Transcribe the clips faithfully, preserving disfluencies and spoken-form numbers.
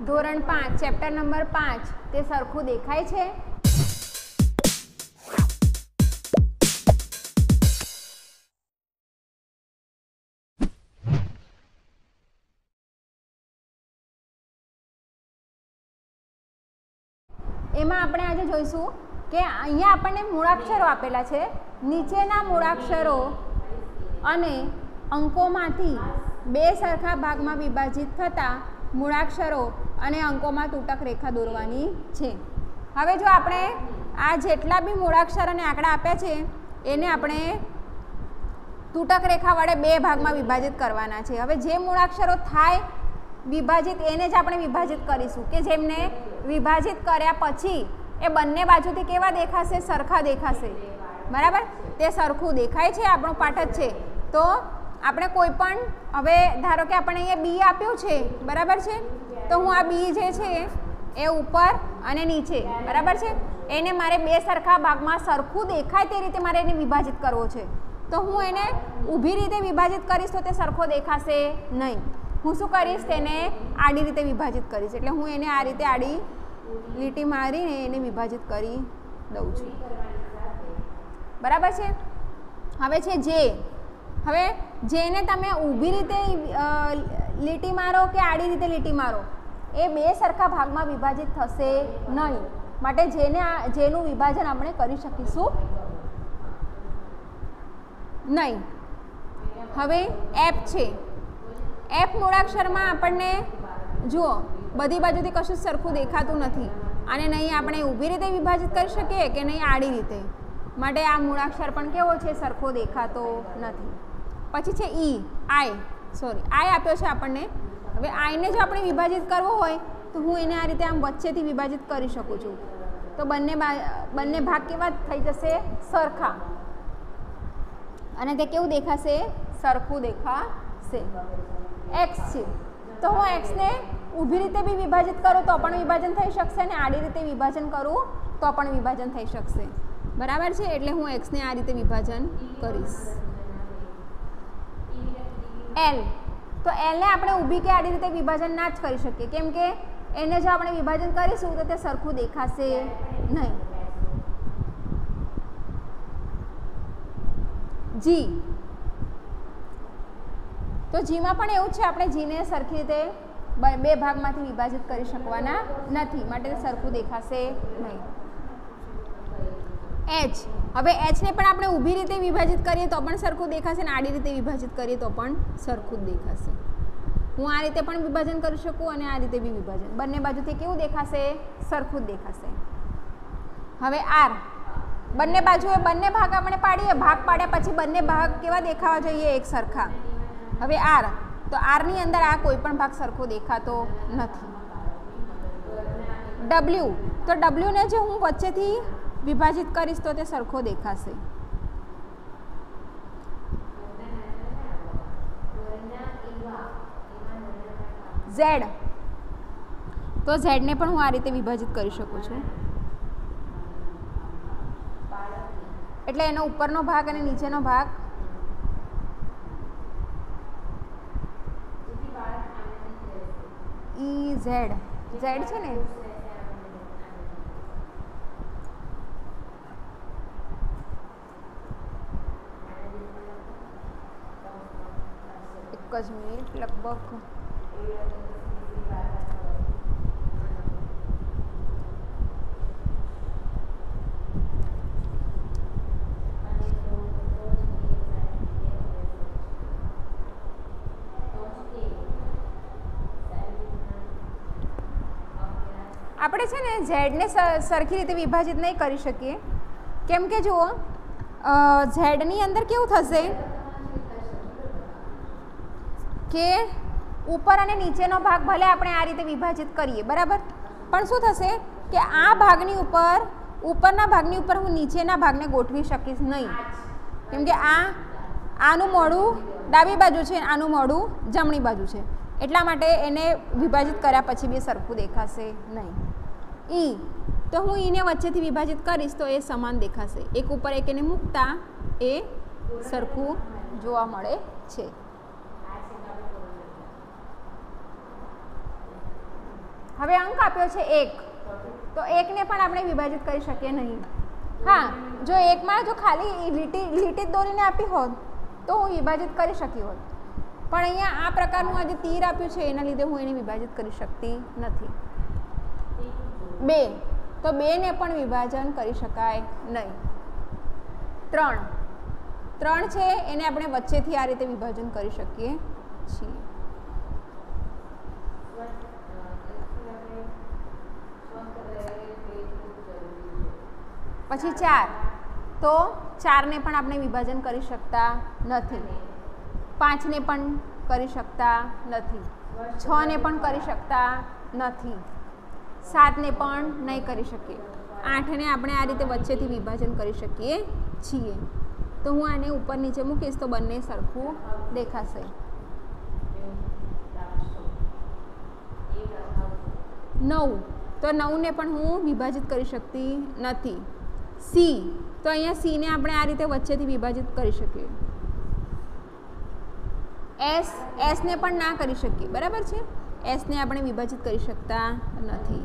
ધોરણ પાંચ chapter number પાંચ તે સરખું દેખાય છે? એમાં આપણે આજે જોઈશું કે અહીંયા આપણને મૂળાક્ષરો આપેલા છે, નીચેના મૂળાક્ષરો અને અંકોમાંથી બે સરખા ભાગમાં વિભાજિત થતા મૂળાક્ષરો અને અંકોમાં તૂટક રેખા દોરવાની છે. હવે જો આપણે આ જેટલા બી મૂળાક્ષર અને આંકડા આપ્યા છે એને આપણે તૂટક રેખા વડે બે ભાગમાં વિભાજિત કરવાના છે. હવે જે મૂળાક્ષરો થાય વિભાજિત એને જ આપણે વિભાજિત કરીશું કે જેમને વિભાજિત કર્યા પછી એ બંને બાજુથી કેવા દેખાશે? સરખા દેખાશે. બરાબર, તે સરખું દેખાય છે આપણો પાઠ જ છે. તો આપણે કોઈ પણ હવે ધારો કે આપણે અહીંયા બી આપ્યું છે, બરાબર છે, તો હું આ બી જે છે એ ઉપર અને નીચે, બરાબર છે, એને મારે બે સરખા ભાગમાં સરખું દેખાય તે રીતે મારે એને વિભાજિત કરવો છે. તો હું એને ઊભી રીતે વિભાજિત કરીશ તો તે સરખો દેખાશે નહીં. હું શું કરીશ? તેને આડી રીતે વિભાજિત કરીશ. એટલે હું એને આ રીતે આડી લીટી મારીને એને વિભાજિત કરી દઉં છું. બરાબર છે. હવે છે જે, હવે જેને તમે ઊભી રીતે લીટી મારો કે આડી રીતે લીટી મારો એ બે સરખા ભાગમાં વિભાજિત થશે નહીં. માટે જેને જેનું વિભાજન આપણે કરી શકીશું નહીં. હવે એફ છે. એફ મૂળાક્ષરમાં આપણને જુઓ બધી બાજુથી કશું સરખું દેખાતું નથી અને નહીં આપણે ઊભી રીતે વિભાજિત કરી શકીએ કે નહીં આડી રીતે. માટે આ મૂળાક્ષર પણ કેવો છે? સરખો દેખાતો નથી. પછી છે ઈ, આઈ, સોરી આઈ આપ્યો છે આપણને. હવે આઈને જો આપણે વિભાજિત કરવો હોય તો હું એને આ રીતે આમ વચ્ચેથી વિભાજિત કરી શકું છું. તો બંને બંને ભાગ કેવા થઈ જશે? સરખા. અને તે કેવું દેખાશે? સરખું દેખાશે. એક્સ છે, તો હું એક્સને ઊભી રીતે બી વિભાજિત કરું તો પણ વિભાજન થઈ શકશે અને આડી રીતે વિભાજન કરું તો પણ વિભાજન થઈ શકશે. બરાબર છે. એટલે હું એક્સને આ રીતે વિભાજન કરીશ. એલ, તો એલને આપણે ઊભી કે આડી રીતે વિભાજન ના જ કરી શકીએ, કેમ કે એને જો આપણે વિભાજન કરીશું તો તે સરખું દેખાશે નહીં. જી, તો જીમાં પણ એવું છે, આપણે જીને સરખી રીતે બે ભાગમાંથી વિભાજિત કરી શકવાના નથી, માટે તે સરખું દેખાશે નહીં. એચ, હવે એચને પણ આપણે ઊભી રીતે વિભાજિત કરીએ તો પણ સરખું દેખાશે અને આડી રીતે વિભાજિત કરીએ તો પણ સરખું જ દેખાશે. હું આ રીતે પણ વિભાજન કરી શકું અને આ રીતે બી વિભાજન, બંને બાજુથી કેવું દેખાશે? સરખું જ દેખાશે. હવે આર, બંને બાજુએ બંને ભાગ આપણે પાડીએ, ભાગ પાડ્યા પછી બંને ભાગ કેવા દેખાવા જોઈએ? એક સરખા. હવે આર, તો આરની અંદર આ કોઈ પણ ભાગ સરખો દેખાતો નથી. ડબલ્યુ, તો ડબલ્યુને જો હું વચ્ચેથી વિભાજિત કરીશ તો તે સરખો દેખાશે. ઝેડ, તો ઝેડને પણ હું આ રીતે વિભાજિત કરી શકું છું. એટલે એનો ઉપરનો ભાગ અને નીચેનો ભાગ ઈ ઝેડ, ઝેડ છે ને, એક જ મિનિટ, લગભગ આપણે છે ને ઝેડને સરખી રીતે વિભાજિત નહીં કરી શકીએ, કેમ કે જુઓ ઝેડની અંદર કેવું થશે કે ઉપર અને નીચેનો ભાગ ભલે આપણે આ રીતે વિભાજિત કરીએ, બરાબર, પણ શું થશે કે આ ભાગની ઉપર ઉપરના ભાગની ઉપર હું નીચેના ભાગને ગોઠવી શકીશ નહીં, કેમ કે આ આનું મોઢું ડાબી બાજુ છે, આનું મોઢું જમણી બાજુ છે, એટલા માટે એને વિભાજિત કર્યા પછી બી સરખું દેખાશે નહીં. ઈ, તો હું ઈને વચ્ચેથી વિભાજિત કરીશ તો એ સમાન દેખાશે. એક ઉપર એક એને મૂકતા એ સરખું જોવા મળે છે. હવે અંક આપ્યો છે એક, તો એકને પણ આપણે વિભાજિત કરી શકીએ નહીં. હા, જો એકમાં જો ખાલી લીટી લીટી દોરીને આપી હોત તો હું વિભાજિત કરી શકી હોત, પણ અહીંયા આ પ્રકારનું આ જે તીર આપ્યું છે એના લીધે હું એને વિભાજિત કરી શકતી નથી. બે, તો બેને પણ વિભાજન કરી શકાય નહીં. ત્રણ ત્રણ છે એને આપણે વચ્ચેથી આ રીતે વિભાજન કરી શકીએ છીએ. પછી ચાર, તો ચારને પણ આપણે વિભાજન કરી શકતા નથી. પાંચને પણ કરી શકતા નથી. છને પણ કરી શકતા નથી. સાતને પણ નહીં કરી શકીએ. આઠને આપણે આ રીતે વચ્ચેથી વિભાજન કરી શકીએ છીએ. તો હું આને ઉપર નીચે મૂકીશ તો બંને સરખું દેખાશે. નવ, તો નવને પણ હું વિભાજિત કરી શકતી નથી. સી, તો અહીંયા સીને આપણે આ રીતે વચ્ચેથી વિભાજિત કરી શકીએ. એસ, એસને પણ ના કરી શકીએ, બરાબર છે. એસને આપણે વિભાજિત કરી શકતા નથી.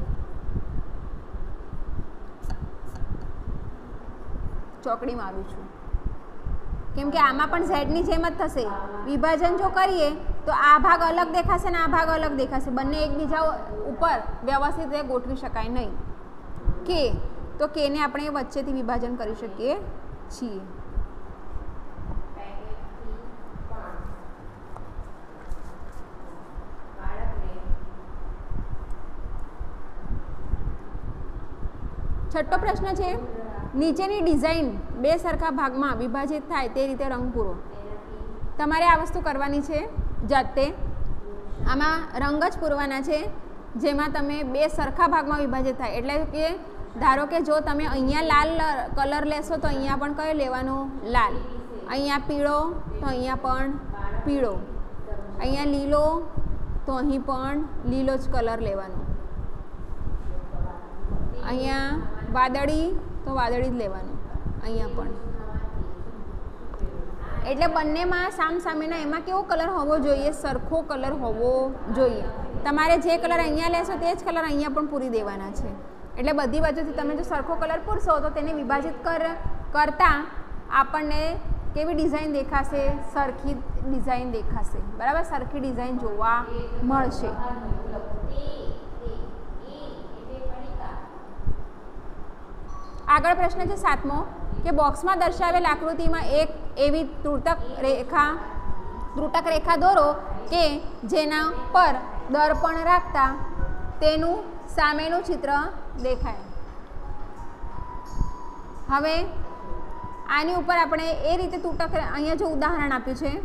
ચોકડી મારું છું કેમ કે આમાં પણ ઝેડની જેમ જ થશે. વિભાજન જો કરીએ તો આ ભાગ અલગ દેખાશે ને આ ભાગ અલગ દેખાશે, બંને એકબીજા ઉપર વ્યવસ્થિત રીતે ગોઠવી શકાય નહીં. કે, તો કેને આપણે વચ્ચેથી વિભાજન કરી શકીએ છીએ. છઠ્ઠો પ્રશ્ન છે, નીચેની ડિઝાઇન બે સરખા ભાગમાં વિભાજિત થાય તે રીતે રંગ પૂરો. તમારે આ વસ્તુ કરવાની છે જાતે. આમાં રંગ જ પૂરવાના છે જેમાં તમે બે સરખા ભાગમાં વિભાજિત થાય. એટલે કે ધારો કે જો તમે અહીંયા લાલ કલર લેશો તો અહીંયા પણ કયો લેવાનો? લાલ. અહીંયા પીળો તો અહીંયા પણ પીળો. અહીંયા લીલો તો અહીં પણ લીલો જ કલર લેવાનો. અહીંયા વાદળી તો વાદળી જ લેવાનું. અહીંયા પણ. એટલે બંનેમાં સામસામેના એમાં કેવો કલર હોવો જોઈએ? સરખો કલર હોવો જોઈએ. તમારે જે કલર અહીંયા લેશો તે જ કલર અહીંયા પણ પૂરી દેવાના છે. એટલે બધી બાજુથી તમે જો સરખો કલર પૂરશો તો તેને વિભાજિત કર કરતાં આપણને કેવી ડિઝાઇન દેખાશે? સરખી ડિઝાઇન દેખાશે, બરાબર. સરખી ડિઝાઇન જોવા મળશે. આગળ પ્રશ્ન છે સાતમો કે બોક્સમાં દર્શાવેલ આકૃતિમાં એક એવી ત્રુટક રેખા ત્રુટક રેખા દોરો કે જેના પર દર્પણ રાખતા તેનું સામેનું ચિત્ર દેખાય. હવે આની ઉપર આપણે એ રીતે ત્રુટક, અહીંયા જો ઉદાહરણ આપ્યું છે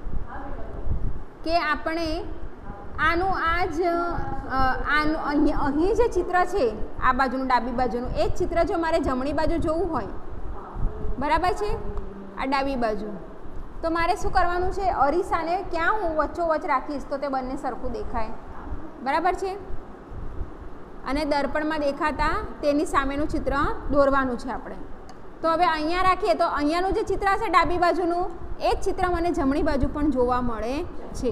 કે આપણે આનું આ જ આનું અહીં અહીં જે ચિત્ર છે આ બાજુનું ડાબી બાજુનું એ જ ચિત્ર જો મારે જમણી બાજુ જોવું હોય, બરાબર છે, આ ડાબી બાજુ, તો મારે શું કરવાનું છે? અરીસાને ક્યાં હું વચ્ચોવચ્ચ રાખીશ તો તે બંને સરખું દેખાય, બરાબર છે. અને દર્પણમાં દેખાતા તેની સામેનું ચિત્ર દોરવાનું છે આપણે. તો હવે અહીંયા રાખીએ તો અહીંયાનું જે ચિત્ર છે ડાબી બાજુનું એ જ ચિત્ર મને જમણી બાજુ પણ જોવા મળે છે.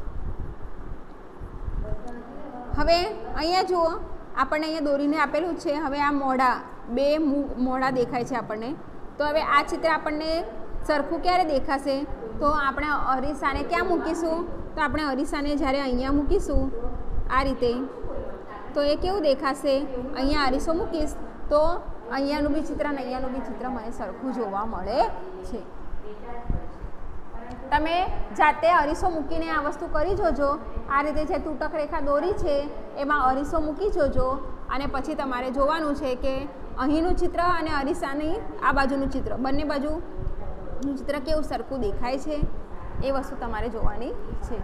હવે અહીંયા જુઓ, આપણને અહીંયા દોરીને આપેલું છે. હવે આ મોઢા, બે મોઢા દેખાય છે આપણને. તો હવે આ ચિત્ર આપણને સરખું ક્યારે દેખાશે? તો આપણે અરીસાને ક્યાં મૂકીશું? તો આપણે અરીસાને જ્યારે અહીંયા મૂકીશું આ રીતે, તો એ કેવું દેખાશે? અહીંયા અરીસો મૂકીશ તો અહીંયાનું બી ચિત્ર અને અહીંયાનું બી ચિત્ર મને સરખું જોવા મળે છે. તમે જાતે અરીસો મૂકીને આ વસ્તુ કરી જોજો. આ રીતે જે ત્રુટક રેખા દોરી છે એમાં અરીસો મૂકી જોજો અને પછી તમારે જોવાનું છે કે અહીંનું ચિત્ર અને અરીસાની આ બાજુનું ચિત્ર, બંને બાજુનું ચિત્ર કેવું સરખું દેખાય છે એ વસ્તુ તમારે જોવાની છે.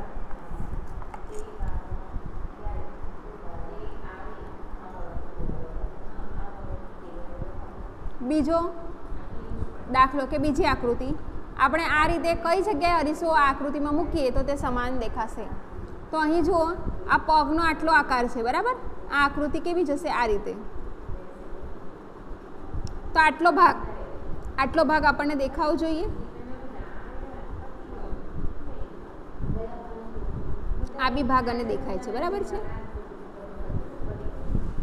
બીજો દાખલો કે બીજી આકૃતિ, આપણે આ રીતે કઈ જગ્યાએ અરીસો આ આકૃતિમાં મૂકીએ તો તે સમાન દેખાશે. તો અહીં જુઓ, આ પગનો આટલો આકાર છે, બરાબર. આ આકૃતિ કેવી જશે? આ રીતે. તો આટલો ભાગ આટલો ભાગ આપણને દેખાવો જોઈએ. આ બી ભાગ અને દેખાય છે, બરાબર છે.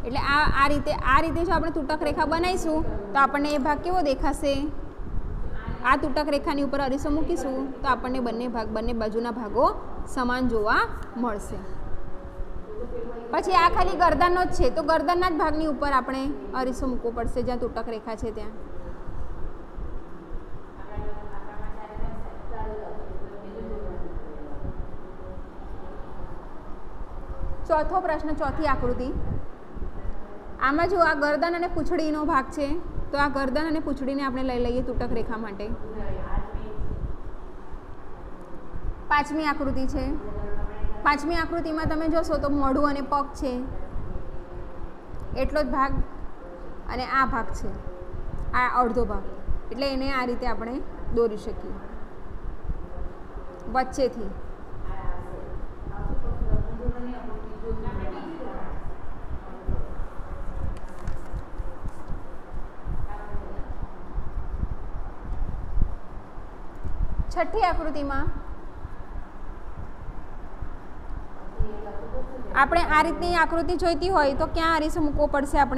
એટલે આ આ રીતે આ રીતે જો આપણે તૂટક રેખા બનાવીશું તો આપણને એ ભાગ કેવો દેખાશે? આ તૂટક રેખાની ઉપર અરીસો મૂકીશું તો આપણને બંને ભાગ બંને બાજુના ભાગો સમાન જોવા મળશે. પછી આ ખાલી ગરદનનો જ છે તો ગરદનના જ ભાગની ઉપર આપણે અરીસો મૂકવો પડશે જ્યાં તૂટક રેખા છે ત્યાં. ચોથો પ્રશ્ન, ચોથી આકૃતિ. આમાં જો આ ગરદન અને પૂંછડીનો ભાગ છે તો આ ગરદન અને પૂંછડીને આપણે લઈ લઈએ તૂટક રેખા માટે. પાંચમી આકૃતિ છે. પાંચમી આકૃતિમાં તમે જોશો તો મોઢું અને પગ છે એટલો જ ભાગ અને આ ભાગ છે, આ અડધો ભાગ, એટલે એને આ રીતે આપણે દોરી શકીએ વચ્ચેથી. છઠ્ઠી આકૃતિમાં આપણે આ રીતની આકૃતિ જોઈતી હોય તો ક્યાં અરીસો મૂકવો પડશે? આપણે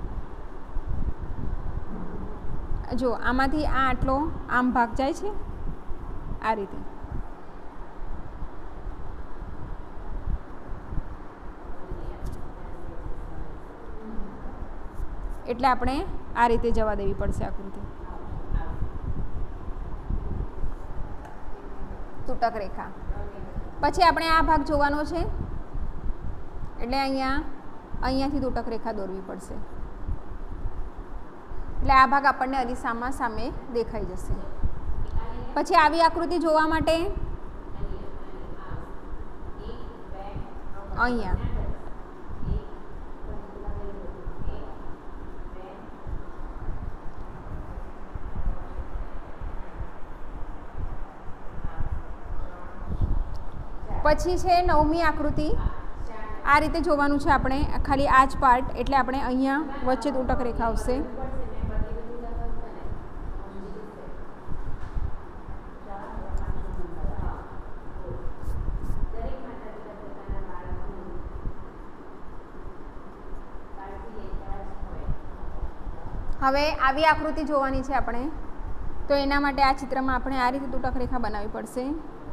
જો આમાંથી આ આટલો આમ ભાગ જાય છે આ રીતે, એટલે આપણે આ રીતે જવા દેવી પડશે આકૃતિ તૂટક રેખા. પછી આપણે આ ભાગ જોવાનો છે એટલે અહીંયા અહીંયાથી તૂટક રેખા દોરવી પડશે એટલે આ ભાગ આપણને અરીસામાં સામે દેખાઈ જશે. પછી આવી આકૃતિ જોવા માટે અહીંયા પછી છે નવમી આકૃતિ. આ રીતે જોવાનું છે આપણે, ખાલી આ જ પાર્ટ, એટલે આપણે અહીંયા વચ્ચે તૂટક રેખા આવશે. હવે આવી આકૃતિ જોવાની છે આપણે તો એના માટે આ ચિત્રમાં આપણે આ રીતે તૂટક રેખા બનાવવી પડશે.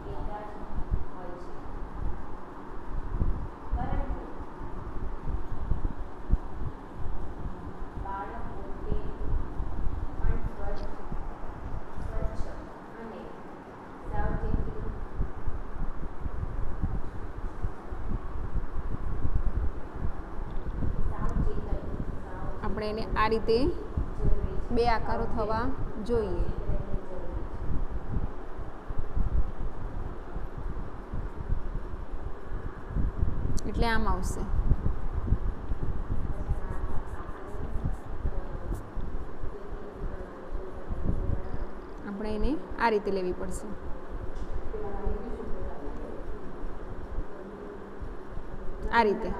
આપણે એને આ રીતે બે આકારો થવા જોઈએ. એટલે આમ આવશે. આપણે એને આ રીતે લેવી પડશે. આ રીતે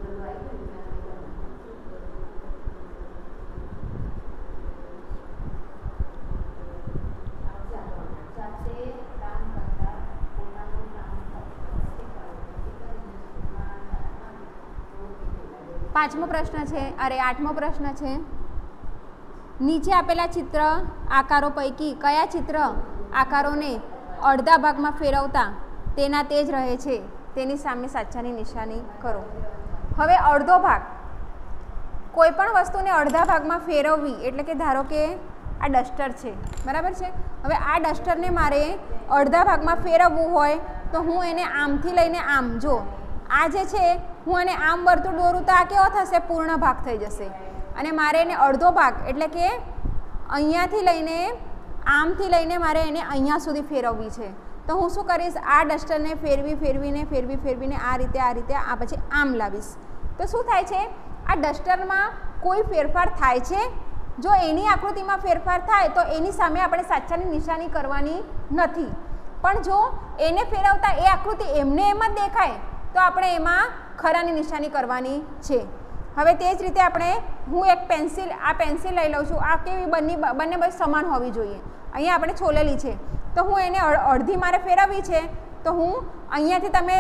પાંચમો પ્રશ્ન છે, અરે આઠમો પ્રશ્ન છે. નીચે આપેલા ચિત્ર આકારો પૈકી કયા ચિત્ર આકારોને અડધા ભાગમાં ફેરવતા તેના તે જ રહે છે તેની સામે સાચાની નિશાની કરો. હવે અડધો ભાગ, કોઈ પણ વસ્તુને અડધા ભાગમાં ફેરવવી એટલે કે ધારો કે આ ડસ્ટર છે, બરાબર છે. હવે આ ડસ્ટરને મારે અડધા ભાગમાં ફેરવવું હોય તો હું એને આમથી લઈને આમ, જો આ જે છે હું એને આમ વર્તુળ દોરું તો આ કેવો થશે? પૂર્ણ ભાગ થઈ જશે. અને મારે એને અડધો ભાગ એટલે કે અહીંયાથી લઈને આમથી લઈને મારે એને અહીંયા સુધી ફેરવવી છે તો હું શું કરીશ? આ ડસ્ટરને ફેરવી ફેરવીને ફેરવી ફેરવીને આ રીતે આ રીતે આ પછી આમ લાવીશ તો શું થાય છે? આ ડસ્ટરમાં કોઈ ફેરફાર થાય છે? જો એની આકૃતિમાં ફેરફાર થાય તો એની સામે આપણે સાચાની નિશાની કરવાની નથી, પણ જો એને ફેરવતા એ આકૃતિ એમને એમ જ દેખાય તો આપણે એમાં ખરાની નિશાની કરવાની છે. હવે તે જ રીતે આપણે હું એક પેન્સિલ આ પેન્સિલ લઈ લઉં છું. આ કેવી બંને બંને બાજુ સમાન હોવી જોઈએ. અહીંયા આપણે છોલેલી છે તો હું એને અડધી મારે ફેરવવી છે તો હું અહીંયાથી તમે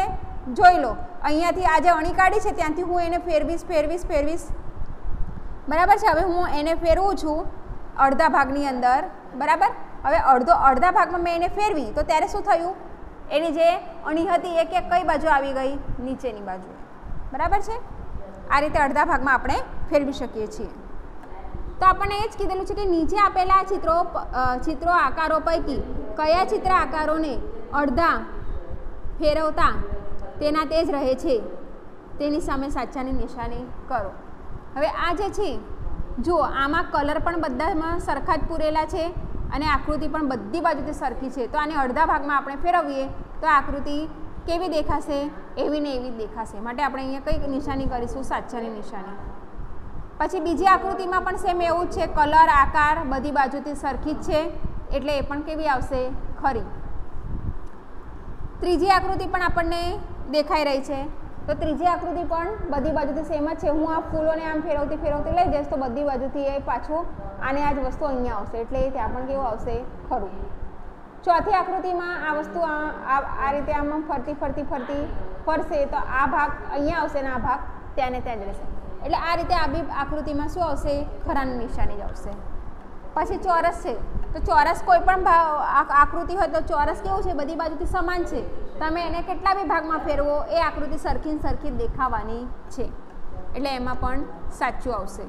જોઈ લો અહીંયાથી આ જે અણી કાઢી છે ત્યાંથી હું એને ફેરવીશ ફેરવીશ ફેરવીશ બરાબર છે. હવે હું એને ફેરવું છું અડધા ભાગની અંદર બરાબર. હવે અડધો અડધા ભાગમાં મેં એને ફેરવી તો ત્યારે શું થયું, એની જે અણી હતી એ કે કઈ બાજુ આવી ગઈ, નીચેની બાજુએ બરાબર છે. આ રીતે અડધા ભાગમાં આપણે ફેરવી શકીએ છીએ. તો આપણને એ જ કીધેલું છે કે નીચે આપેલા ચિત્રો ચિત્રો આકારો પૈકી કયા ચિત્ર આકારોને અડધા ફેરવતા તેના તે જ રહે છે તેની સામે સાચાની નિશાની કરો. હવે આ જે છે જુઓ આમાં કલર પણ બધામાં સરખા જ પૂરેલા છે અને આકૃતિ પણ બધી બાજુથી સરખી છે. તો આને અડધા ભાગમાં આપણે ફેરવીએ તો આકૃતિ કેવી દેખાશે, એવી ને એવી જ દેખાશે. માટે આપણે અહીંયા કઈ નિશાની કરીશું, સાચાની નિશાની. પછી બીજી આકૃતિમાં પણ સેમ એવું જ છે, કલર આકાર બધી બાજુથી સરખી જ છે એટલે એ પણ કેવી આવશે, ખરી. ત્રીજી આકૃતિ પણ આપણને દેખાઈ રહી છે તો ત્રીજી આકૃતિ પણ બધી બાજુથી સેમ જ છે. હું આ ફૂલોને આમ ફેરવતી ફેરવતી લઈ જઈશ તો બધી બાજુથી એ પાછું આને આ જ વસ્તુ અહીંયા આવશે એટલે ત્યાં પણ કેવું આવશે, ખરું. ચોથી આકૃતિમાં આ વસ્તુ આ આ રીતે આમ ફરતી ફરતી ફરતી ફરશે તો આ ભાગ અહીંયા આવશે ને આ ભાગ ત્યાં ને ત્યાં જ રહેશે. એટલે આ રીતે આ બી આકૃતિમાં શું આવશે, ખરાની નિશાની જ આવશે. પછી ચોરસ છે તો ચોરસ કોઈ પણ ભાગ આકૃતિ હોય તો ચોરસ કેવું છે, બધી બાજુથી સમાન છે. તમે એને કેટલા બી ભાગમાં ફેરવો એ આકૃતિ સરખી સરખી દેખાવાની છે એટલે એમાં પણ સાચું આવશે.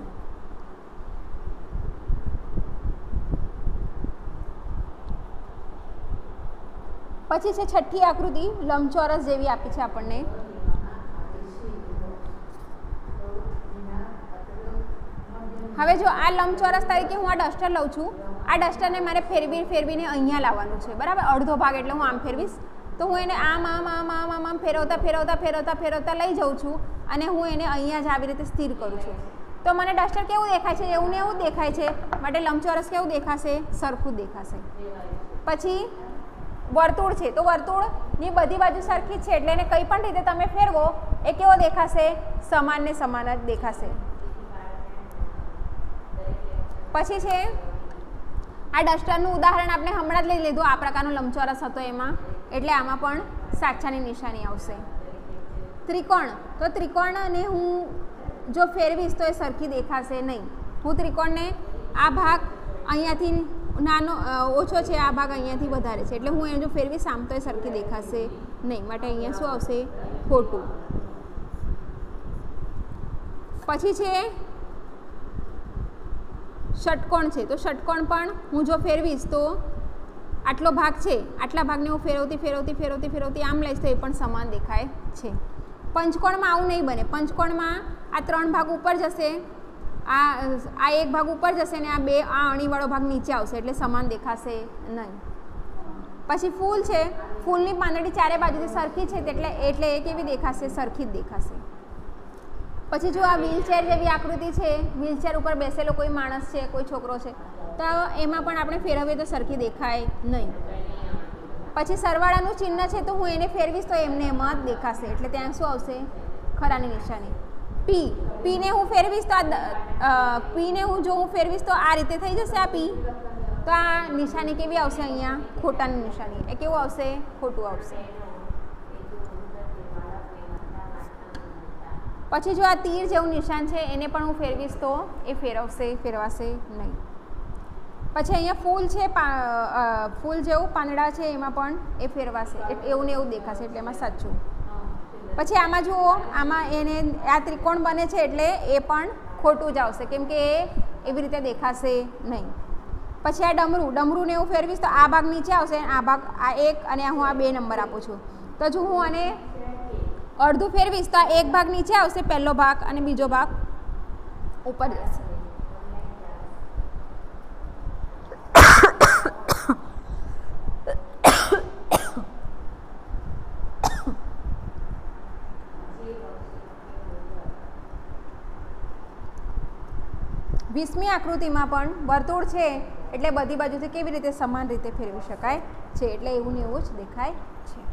પછી છે છઠ્ઠી આકૃતિ, લંબચોરસ જેવી આપી છે આપણને. હવે જો આ લંબચોરસ તરીકે હું આ ડસ્ટર લઉં છું, આ ડસ્ટરને મારે ફેરવી ફેરવીને અહીંયા લાવવાનું છે બરાબર. અડધો ભાગ એટલે હું આમ ફેરવીશ તો હું એને આમ આમ આમ આમ આમ આમ ફેરવતા ફેરવતા ફેરવતા ફેરવતા લઈ જાઉં છું અને હું એને અહીંયા જ આવી રીતે સ્થિર કરું છું તો મને ડસ્ટર કેવું દેખાય છે, એવું ને એવું દેખાય છે. માટે લંબચોરસ કેવું દેખાશે, સરખું દેખાશે. પછી વર્તુળ છે તો વર્તુળની બધી બાજુ સરખી જ છે એટલે એને કંઈ પણ રીતે તમે ફેરવો એ કેવો દેખાશે, સમાન ને સમાન જ દેખાશે. પછી છે આ ડસ્ટરનું ઉદાહરણ આપણે હમણાં જ લઈ લીધું, આ પ્રકારનો લંબચોરસ હતો એમાં એટલે આમાં પણ સાચાની નિશાની આવશે. ત્રિકોણ તો ત્રિકોણને હું જો ફેરવીશ તો એ સરખી દેખાશે નહીં. હું ત્રિકોણને આ ભાગ અહીંયાથી નાનો ઓછો છે, આ ભાગ અહીંયાથી વધારે છે એટલે હું એને જો ફેરવીશ આમ તો એ સરખી દેખાશે નહીં. માટે અહીંયા શું આવશે, ખોટું. પછી છે ષટકોણ છે તો ષટકોણ પણ હું જો ફેરવીશ તો આટલો ભાગ છે, આટલા ભાગને હું ફેરવતી ફેરવતી ફેરવતી ફેરવતી આમ લઈશ તો એ પણ સમાન દેખાય છે. પંચકોણમાં આવું નહીં બને. પંચકોણમાં આ ત્રણ ભાગ ઉપર જશે, આ આ એક ભાગ ઉપર જશે ને આ બે આ અણીવાળો ભાગ નીચે આવશે એટલે સમાન દેખાશે નહીં. પછી ફૂલ છે, ફૂલની પાંદડી ચારે બાજુથી સરખી છે એટલે એટલે એ કેવી દેખાશે, સરખી જ દેખાશે. પછી જો આ વ્હીલચેર જેવી આકૃતિ છે, વ્હીલચેર ઉપર બેસેલો કોઈ માણસ છે, કોઈ છોકરો છે તો એમાં પણ આપણે ફેરવીએ તો સરખી દેખાય નહીં. પછી સરવાળાનું ચિહ્ન છે તો હું એને ફેરવીશ તો એમને એમાં જ દેખાશે એટલે ત્યાં શું આવશે, ખરાની નિશાની. પી પીને હું ફેરવીશ તો આ પીને હું જો હું ફેરવીશ તો આ રીતે થઈ જશે આ પી તો આ નિશાની કેવી આવશે, અહીંયા ખોટાની નિશાની. એ કેવું આવશે, ખોટું આવશે. પછી જો આ તીર જેવું નિશાન છે એને પણ હું ફેરવીશ તો એ ફેરવશે ફેરવાશે નહીં. પછી અહીંયા ફૂલ છે, ફૂલ જેવું પાંદડા છે એમાં પણ એ ફેરવાશે એવું ને એવું દેખાશે એટલે એમાં સાચું. પછી આમાં જુઓ, આમાં એને આ ત્રિકોણ બને છે એટલે એ પણ ખોટું જ આવશે કેમ કે એ એવી રીતે દેખાશે નહીં. પછી આ ડમરું, ડમરુંને હું ફેરવીશ તો આ ભાગ નીચે આવશે, આ ભાગ આ એક અને હું આ બે નંબર આપું છું તો જો હું આને અડધું ફેરવીશ તો આ એક ભાગ નીચે આવશે, પહેલો ભાગ, અને બીજો ભાગ ઉપર જશે. વીસમી આકૃતિમાં પણ વર્તુળ છે એટલે બધી બાજુથી કેવી રીતે સમાન રીતે ફેરવી શકાય છે એટલે એવું ને એવું જ દેખાય છે.